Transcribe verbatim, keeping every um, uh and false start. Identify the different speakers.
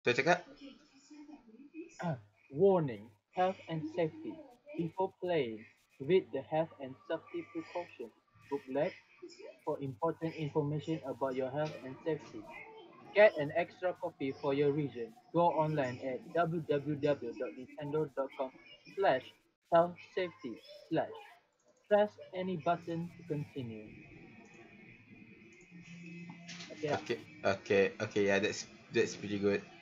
Speaker 1: Tu cakap?
Speaker 2: Warning: health and safety. Before playing, read the health and safety precaution booklet for important information about your health and safety. Get an extra copy for your region. Go online at www.nintendo.com slash health safety slash. Press any button to continue. Okay,
Speaker 1: Okay, okay, okay. Yeah, that's that's pretty good.